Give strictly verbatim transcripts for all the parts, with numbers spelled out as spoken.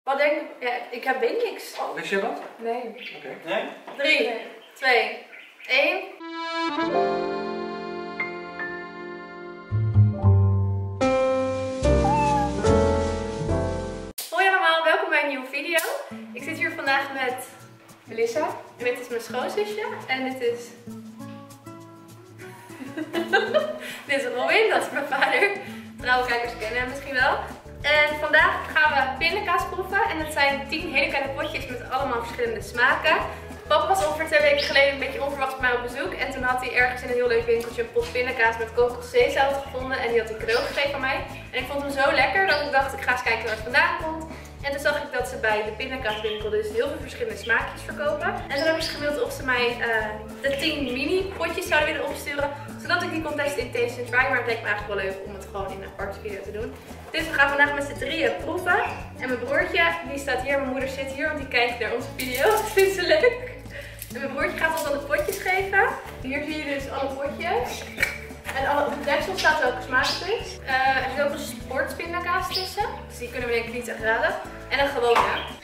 Wat denk ik? Ja, ik heb weet niks. Wist je wat? Nee. Oké. Okay. Nee? drie, twee, één. Hoi allemaal, welkom bij een nieuwe video. Ik zit hier vandaag met Melissa. En dit is mijn schoonzusje. En dit is... dit is Robin, dat is mijn vader. Trouwe kijkers kennen hem misschien wel. En vandaag gaan we pindakaas proeven. En het zijn tien hele kleine potjes met allemaal verschillende smaken. Papa was ongeveer twee weken geleden een beetje onverwachts bij mij op bezoek. En toen had hij ergens in een heel leuk winkeltje een pot pindakaas met kokoszeezout gevonden. En die had hij cadeau gegeven aan mij. En ik vond hem zo lekker dat ik dacht, ik ga eens kijken waar het vandaan komt. En toen zag ik dat ze bij de pindakaaswinkel dus heel veel verschillende smaakjes verkopen. En toen heb ik ze gemaild of ze mij uh, de tien mini potjes zouden willen opsturen. Zodat ik die kon testen in Taste and Try. Maar het leek me eigenlijk wel leuk om het gewoon in een aparte video te doen. Dus we gaan vandaag met z'n drieën proeven. En mijn broertje, die staat hier. Mijn moeder zit hier, want die kijkt naar onze video. Dat vindt ze leuk. En mijn broertje gaat ons dan de potjes geven. Hier zie je dus alle potjes. En alle, op het deksel staat welke smaak het is. Uh, er zit ook een sportpindakaas tussen. Dus die kunnen we denk ik niet echt raden. En een gewone.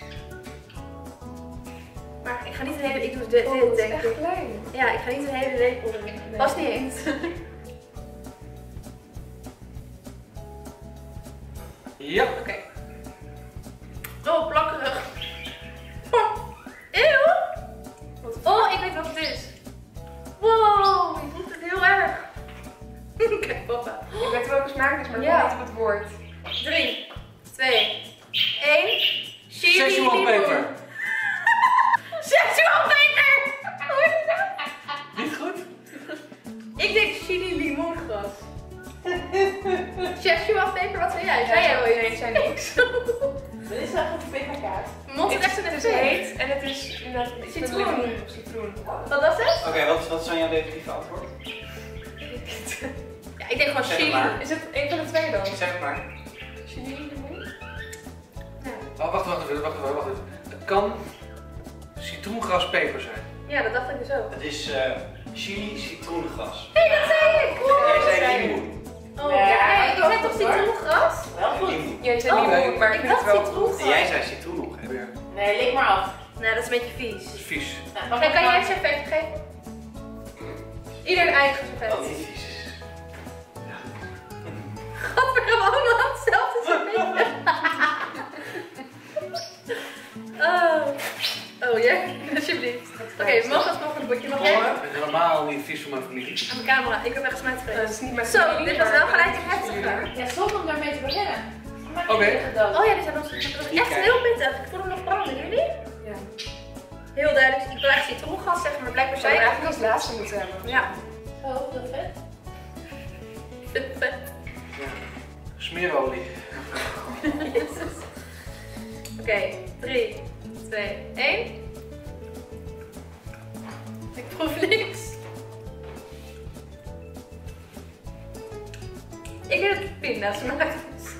Maar ik ga niet een hele... Ik doe dit, Oh, dit denk echt ik. klein. Ja, ik ga niet een hele lepel erin. Nee. Pas niet eens. Ja. Oké. Okay. Oh, plakkerig. Oh, eeuw. Oh, ik weet wat het is. Wow, je voelt het heel erg. Kijk papa. Ik weet welke smaak het is, maar ik Ja. weet niet op het woord. drie, twee, één. Szechuan peper. Szechuan peper! Hoe is het nou? Niet goed? Ik denk chili limoengras. Szechuan peper, wat zei jij? Zei jij wel iets? Nee, ik zei niks. Dit is echt een pindakaas. Mond is Het echt is, een het is heet en het is inderdaad iets met Citroen. limoen of citroen. Wat was het? Oké, okay, wat, wat is dan jouw definitieve antwoord? Ja, ik denk gewoon Zeg chili. maar. Is het een van de twee dan? Zeg het maar. Chili, limoen? Oh, wacht, wacht even, wacht even, wacht even. Het kan citroengraspeper zijn. Ja, dat dacht ik dus ook. Het is uh, chili citroengras. Hé, hey, dat zei ik! Jij zei limoen. Oh, Ja, ja, ik ik ook zei toch goed, hoor. citroengras? Wel goed. Limoen. Jij zei Oh, limoen, maar ik ik vind het dacht wel goed. citroen. En jij zei citroen nog. hè? Weer. Nee, lik maar af. Nou, dat is een beetje vies. Dat is vies. Nou, Kijk, kan jij het servet geven? Ieder een eigen servet. Oh, niet vies. Gadverdamme, allemaal hetzelfde servetje. Oh. Oh ja, alsjeblieft. Oké, okay, we mogen alsnog een bordje. Mag jij? Ik ben helemaal niet vies voor mijn familie. Aan de camera, ik heb echt gesmeid Dat geweest. is niet mijn Zo, familie, dit was maar- wel gelijk een heftiger. Ja, stop om daarmee te beginnen. Oké. Okay. Oh ja, die zijn nog dat is echt heel pittig. Ik voel hem nog branden, jullie? Ja. Heel duidelijk. Ik wil echt citroengas zeggen, maar blijkbaar Zou zei je ik eigenlijk als laatste moeten hebben. Ja. Oh, heel vet. Vet, vet. Ja. Smeerolie. Jezus. Oké, drie, twee, één. Ik proef niks. Ik denk dat het pinda's smaakt.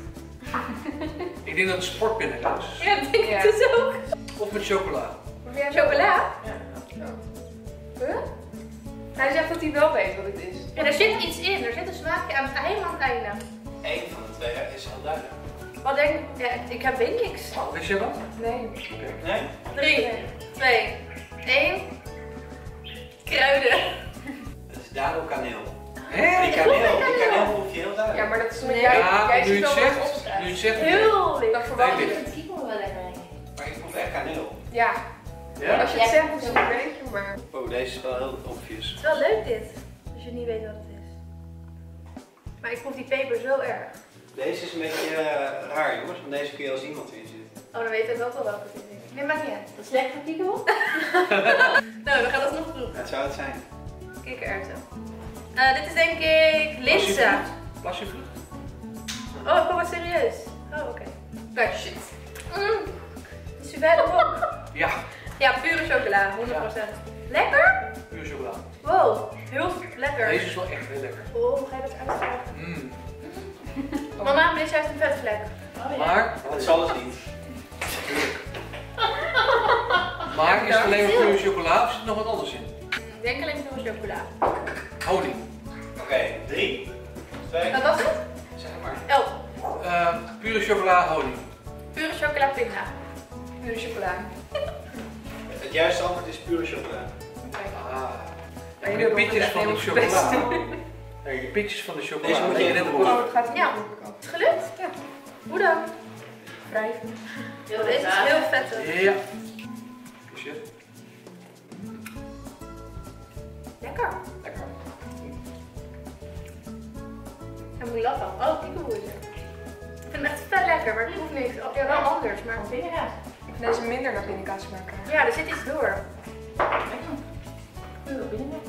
Ik denk dat het sportpindakaas is. Ja, dat denk ik Ja. dus ook. Of met chocola. Proef jij Chocola? Ja. Huh? Hij zegt dat hij wel weet wat het is. Ja, er zit iets in. Er zit een smaakje aan het helemaal aan het einde. Eén van de twee is heel duidelijk. Wat denk ik? Ja, ik heb weet niks. Wist je wat? Nee. Oké. Nee? drie, twee, één. Kruiden. Het is daardoor kaneel. Hé? Die kaneel, die kaneel proef je heel duidelijk. Ja, maar dat is omdat Nee. jij, Ja, jij nu ziet je het wel wat zegt, opschrijft. nu je het zegt. Heel lief. Dan verwacht Nee, je dit. het. Het kiepel wel lekker in. Maar ik proef echt kaneel. Ja. Ja? Als je het zegt, misschien weet je, maar... Oh, deze is wel heel obvious. Het is wel leuk dit. Als je niet weet wat het is. Maar ik proef die peper zo erg. Deze is een beetje uh, raar jongens, want deze kun je al zien wat erin zit. Oh, dan weet ik ook wel welke het is. Nee, maakt niet uit. Dat is lekker voor kiekebel. Nou, we gaan dat nog proeven. Dat zou het zijn. Kikkererwten. Uh, dit is denk ik linzen. Passievrucht? Oh, ik kom wat serieus. Oh, oké. Okay. Kijk, shit. Mm. Is u verder ook? Ja, Ja, pure chocola, honderd procent. Lekker? puur chocola. Wow, heel lekker. Deze is wel echt heel lekker. Oh, hoe ga je dat uitschrijven? Mm. Mama, Melissa heeft een vetvlek. Oh, ja. Maar, Dat zal dus niet. maar is het alleen maar puur chocola of zit er nog wat anders in? Ik denk alleen pure chocola. Honing. Oké, okay, drie, twee, Wat was het? zeg maar. Oh, Uh, pure chocola, honing. pure chocola pinda. Pure chocola. Het juiste antwoord is pure chocola. Ah. Maar Ja, je de doet pitjes het van de echt heel chocola. Nee, de pitjes van de chocola. Deze moet je Nee, even net proeven. Oh, het gaat Ja. ja. Is het gelukt? Ja. Hoe dan? Wrijven. Oh, deze is heel vettig. Ja. Kusje. Lekker. Lekker. En moet je lachen. Oh, piekelwoede. Ik vind hem echt vet lekker, maar het hoeft niks. Ja, wel anders, maar... Pindakaas. Ik vind deze minder naar pindakaas smaken. Ja, er zit iets door. Pure pindakaas.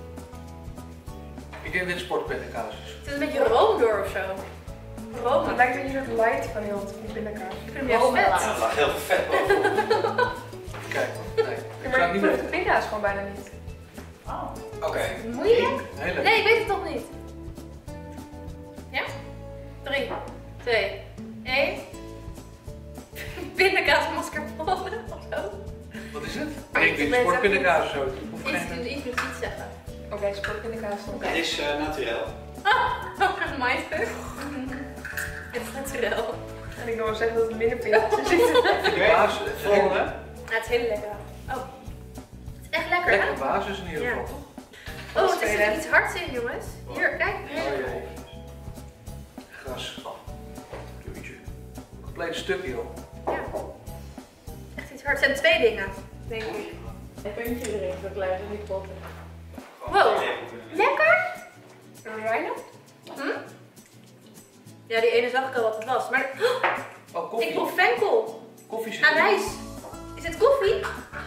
Ik denk dit sportpindakaas is. Er zit een beetje room door of zo. Room. Het lijkt een beetje een soort light variant van pindakaas. Ik vind hem juist vet. Ja, er lag heel veel vet bovenop. Kijk, nee. Ja, Ik maar zou het ik niet proef de weten. pinda's gewoon bijna niet. Oh. Oké. Moeilijk? Heel lekker. Nee, ik weet het toch niet. Ja? drie, twee, één. Pindakaas mascarpone of zo. Wat is het? Maar Ik ik denk ben dit sportpindakaas of zo. Of Iets, geen... iets moet iets zeggen. Oké, okay, sportpindakaas dan. Oké. Het is uh, naturel. Oh, mindfuck. Het is naturel. En ik wil wel zeggen dat het minder pinda's in zitten. Oké, Basis, volgende. Ja, het is heel lekker. Oh. Het is echt lekker, hè? Lekker basis in ieder Ja. geval, toch? Oh, het is er iets hards in, jongens. Hier, kijk. Oh jee. Gras. Puurtje. Compleet stukje, joh. Ja. Echt iets hards. Het zijn twee dingen, denk ik. Een puntje erin, zo klein als die potten. Wow. Lekker? Rijnen? Hm? Ja, die ene zag ik al wat het was. Maar Oh, ik koffie. proef venkel. Koffie zit erin. Anijs. Is het koffie?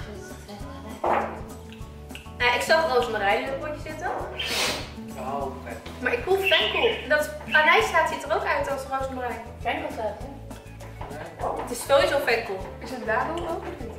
Nou, ik zag rozemarijn in het potje zitten. Oh, oké. Maar ik proef venkel. Dat is, anijszaad ziet er ook uit als rozemarijn. Venkelzaad, hè? Nee. Het is sowieso venkel. Is het dadel ook of niet?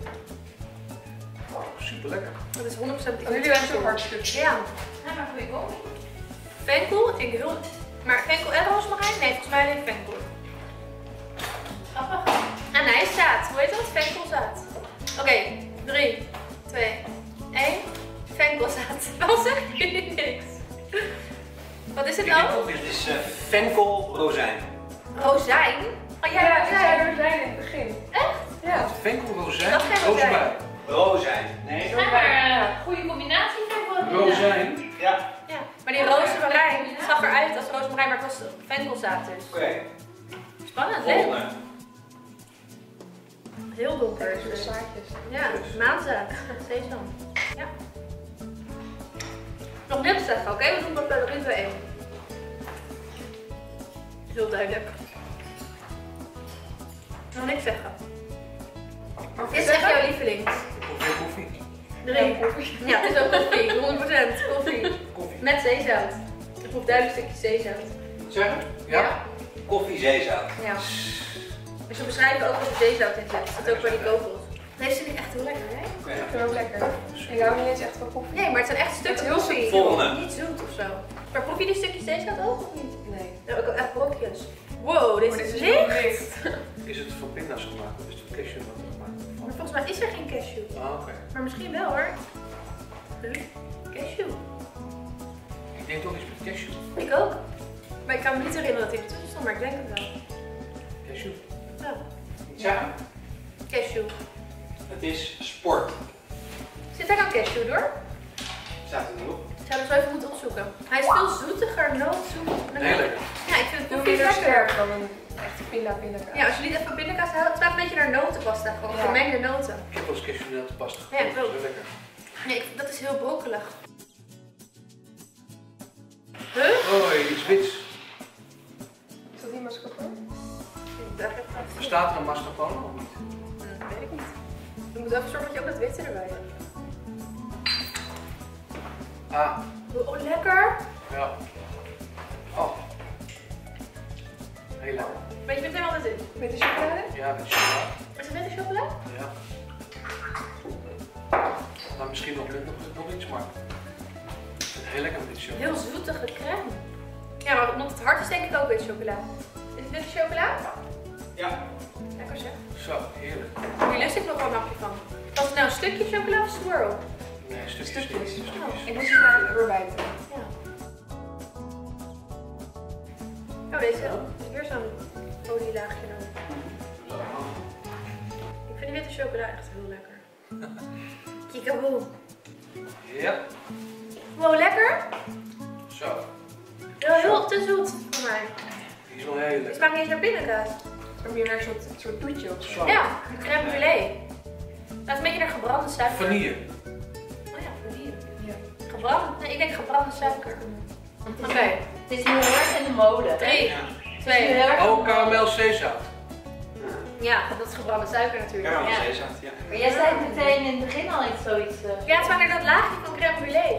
Super lekker. Dat is honderd procent Oh, jullie hebben zo'n hard stukje. Ja. Ja, maar goeie koffie. Venkel, ik denk heel... Maar venkel en rozemarijn? Nee, volgens mij alleen venkel. Grappig. Anijszaad, hoe heet dat? Venkelzaad. Oké, drie, twee, één. Venkelzaad. Waarom zeggen jullie niks? Wat is het Ik denk nou? ook Het niet. is uh, venkel rozijn. Rozijn? Oh ja, Ja, ik zei rozijn. rozijn in het begin. Echt? Ja. Venkel, rozijn, Dat is geen rozijn. rozemarijn. Rozijn. Nee. Ja, maar uh, goede combinatie venkel en pinda. Rozijn. Ja. Ja. Maar die rozemarijn zag eruit als rozemarijn, maar het was venkelzaad dus. Oké. Spannend, leuk. Volgende. Heel donker Een is soort het. zaadjes. Ja, maanzaad. Sesam. Ja. Nog niks zeggen, oké? We doen dat bij de drie, twee, één. Heel duidelijk. Nog niks zeggen. Wat is echt jouw lievelings? Of weer koffie. Drie. Ja, het is ook koffie. honderd procent koffie. Koffie. Met zeezout. Ik proef duidelijk een stukje zeezout. Zeggen? Ja? Koffie, zeezout. Ja. Dus we beschrijven ook wat er zeezout in zit. Dat zit ook bij die kogels. Deze vind ik echt heel lekker, hè? Oké. Ik vind het ook lekker. Ik hou niet eens echt van koffie. Nee, maar het zijn echt stukken Het is heel koffie. Volgende. Niet zoet of zo. Maar proef je die stukjes zeezout ook of niet? Nee. Ja, ik ook echt brokjes. Wow, dit Oh, is dit licht. heel licht. Is het van pinda's gemaakt of is het van cashew gemaakt? Maar volgens mij is er geen cashew. Ah, oké. Maar misschien wel hoor. Huh? Cashew. Ik denk toch iets met cashew. Ik ook. Maar ik kan me niet herinneren dat hij ertussen stond, maar ik denk het wel. Cashew. Ja. Zeggen? Cashew. Het is sport. Zit daar nou cashew door? Staat er niet op. Ik zou het zo even moeten opzoeken. Hij is veel zoetiger, nootzoet. Heel lekker. Ja, ik vind het Veel koffie minder lekker. sterk dan een echte pinda pindakaas. Ja, als je niet even van pindakaas houdt, het smaakt een beetje naar notenpasta. Gewoon Ja. gemengde noten. Ik heb wel eens cashewnut pasta. Ja, ik dat is ook. wel lekker. Nee, ik- dat is heel brokkelig. Huh? Oh, iets wits. Is dat niet mascarpone? Ik dacht het wel. Bestaat er een mascarpone of niet? Hm, weet ik niet. Je moet even zorgen dat je ook dat witte erbij hebt. Ah, Oh, lekker. ja. Oh. Heel lekker. Maar je vindt helemaal wat het is. Met de chocolade? Ja, met chocola. Is het witte chocola? Ja. Nou, misschien nog, nog, nog iets, maar ik vind het heel lekker met dit chocola. Heel zoetige crème. Ja, maar omdat het hard is denk ik ook witte chocola. Is het witte chocola? Ja. Lekker zeg. Zo, heerlijk. Hier lust ik nog wel een hapje van. Was het nou een stukje chocola of swirl? Nee, stukjes. Stukjes. stukjes. Ik moest er maar doorbijten. Ja. Oh, deze ook. Weer zo'n olielaagje dan. Ik vind vind die witte chocola echt heel lekker. Kiekeboe. Ja. Wow, lekker. Zo. Heel, heel te zoet voor mij. Die is wel heel Het lekker. smaakt niet eens naar pindakaas. Of meer naar een soort, soort toetje of zo. Zo. Ja, crème brûlée. Dat is een beetje naar gebrande suiker. Vanille. Oh ja, vanille. Ja. Gebrand? Nee, ik denk gebrande suiker. Oké, Het is nu heel erg in de mode. drie, Ja. twee. Oh, karamel zeezout. Ja, dat is gebrande suiker natuurlijk. Karamel Ja. zeezout, ja. Maar jij zei meteen in het begin al iets zoiets. Uh... Ja, het smaakt naar dat laagje van crème brûlée.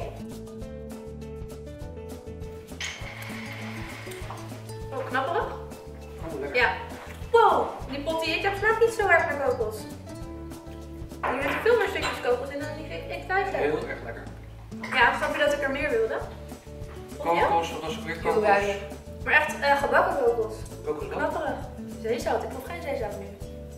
Oh, knapperig? Oh, lekker. Ja. Wow, die pot die ik heb smaakt niet zo erg naar kokos. Hier zitten veel meer stukjes kokos in dan die ik thuis heb. Heel erg lekker. Ja, snap je dat ik er meer wilde? Vond je? Kokos, wat was ook weer Heel kokos? weinig. Maar echt uh, gebakken kokos. Kokos wat? Knapperig. Zeezout, ik proef geen zeezout nu.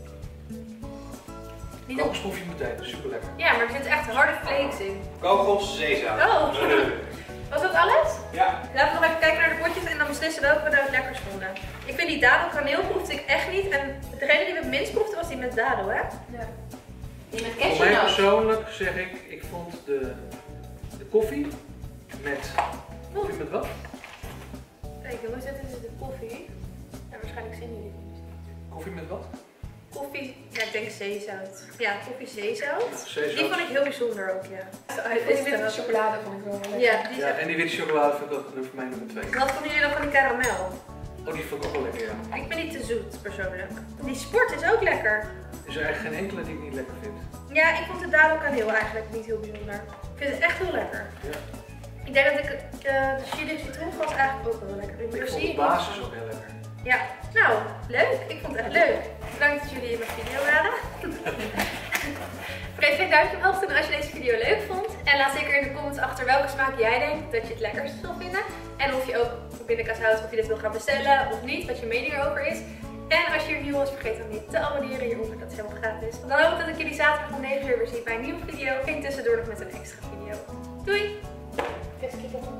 Niet op... Kokos proef je meteen, super lekker. Ja, maar er zitten echt harde flakes in. Kokos, zeezout. Oh. Was dat alles? Ja. Laten we nog even kijken naar de potjes en dan beslissen welke we nou het lekkerst vonden. Ik vind die dadel kaneel proefde ik echt niet. En degene die we het minst proefden was die met dadel, hè? Ja. Die met Voor mij cashewnoot. persoonlijk zeg ik, ik vond de, de koffie met... Koffie met wat? Kijk jongens, dit is de koffie. Ja, waarschijnlijk zien jullie het niet. Koffie met wat? Koffie, ja ik denk zeezout. Ja, koffie zeezout. Ja, zeezout. Die vond ik heel bijzonder ook, ja. Deze witte chocolade vond ik wel lekker. Ja, die is Ja, echt... en die witte chocolade vind ik ook voor mij nummer twee. Wat vonden jullie dan van die karamel? Oh, die vond ik ook wel lekker, ja. Ik vind die te zoet, persoonlijk. Die sport is ook lekker. Is er eigenlijk geen enkele die ik niet lekker vind. Ja, ik vond de dadel kaneel eigenlijk niet heel bijzonder. Ik vind het echt heel lekker. Ja. Ik denk dat ik uh, de chili citroengas eigenlijk ook wel lekker vind. Ik Maar vond zie de je niet. basis ook heel lekker. Ja, nou, leuk. Ik vond het echt leuk. Bedankt dat jullie in mijn video waren. Vergeet geen duimpje omhoog te doen als je deze video leuk vond. En laat zeker in de comments achter welke smaak jij denkt dat je het lekkerst zal vinden. En of je ook van pindakaas houdt, of je dit wil gaan bestellen of niet, wat je mening erover is. En als je er nieuw was, vergeet dan niet te abonneren hieronder, dat is helemaal gratis. Dan hoop ik dat ik jullie zaterdag om negen uur weer zie bij een nieuwe video. En tussendoor nog met een extra video. Doei! Qu'est-ce qu'il y a?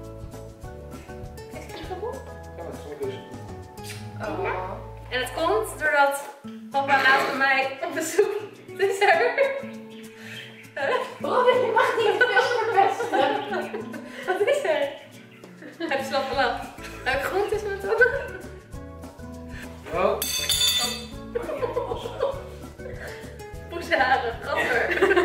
Is het goed? Ja, dat vond ik dus. Oh. En het komt doordat papa laatst bij mij op bezoek is er. Robin, je mag niet te veel verpesten. Wat is er? Heb je slap gelachen? Heb ik groentes met tanden? Oh. Poesharen, gadver.